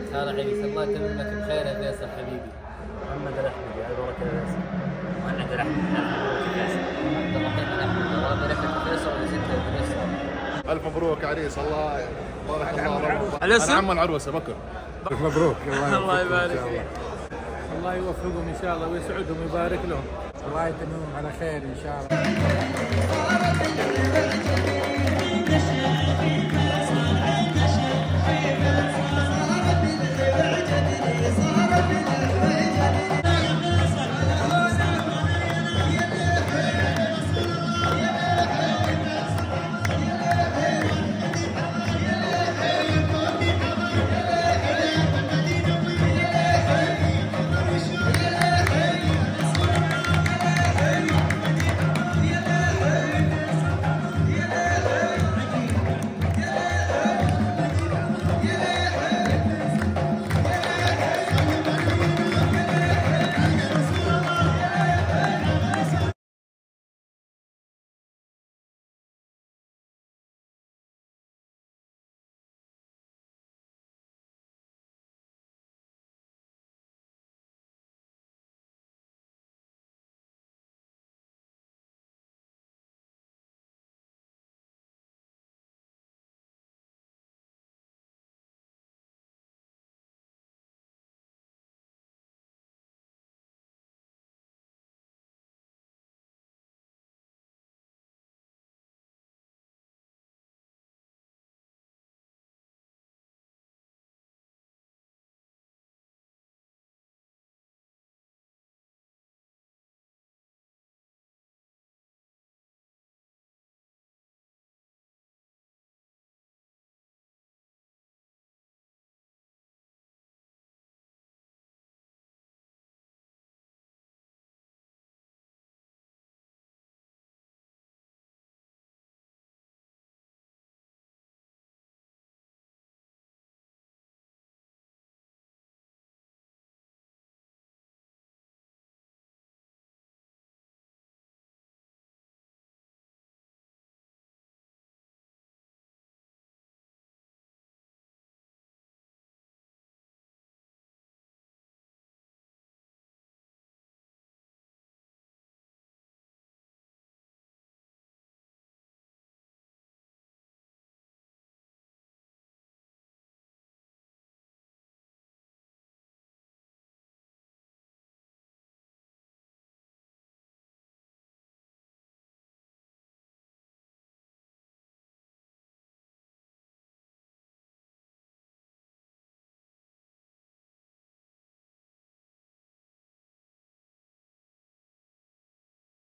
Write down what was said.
هلا عريس، الله يتمم لك بخير يا فيصل حبيبي. محمد الأحمدي، ألف مبروك يا فيصل. مهند الأحمد، ألف مبروك يا فيصل. عبد الرحيم الأحمد، الله يبارك لك يا فيصل ويزيدك يا فيصل. ألف مبروك عريس، الله بارك الله. الاسم؟ أنا عم العروسة بكر. مبروك. الله يبارك فيك. الله يوفقهم ان شاء الله ويسعدهم ويبارك لهم. الله يتممهم على خير ان شاء الله.